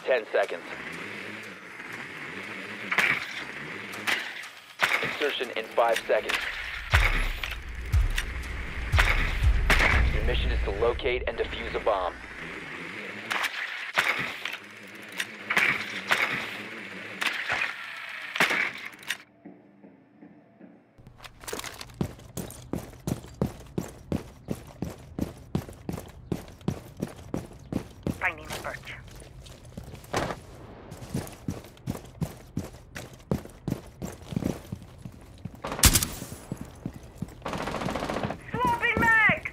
10 seconds. Insertion in 5 seconds. Your mission is to locate and defuse a bomb. Finding the birch. Swapping mags!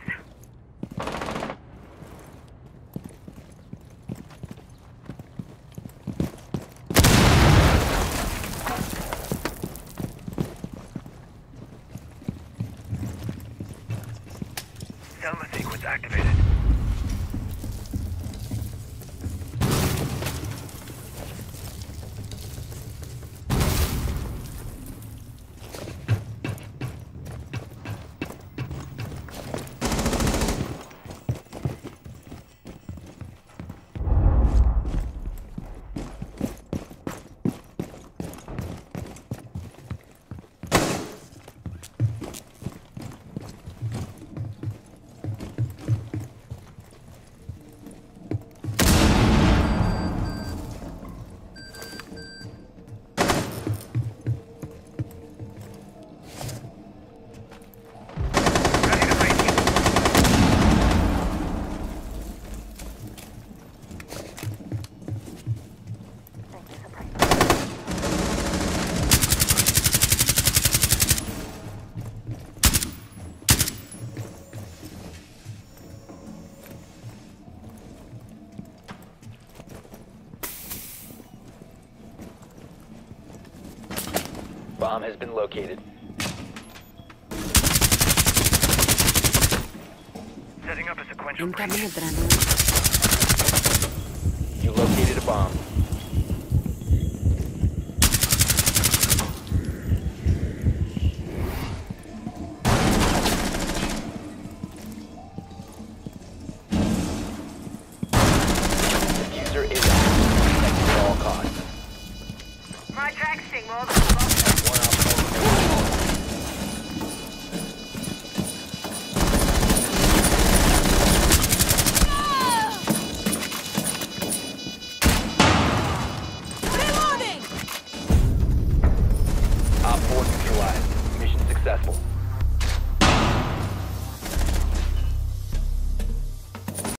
Selma sequence activated. Bomb has been located. Setting up a sequential breach. Penetrando. You located a bomb. Diffuser is active. Protect at all costs. My track signal.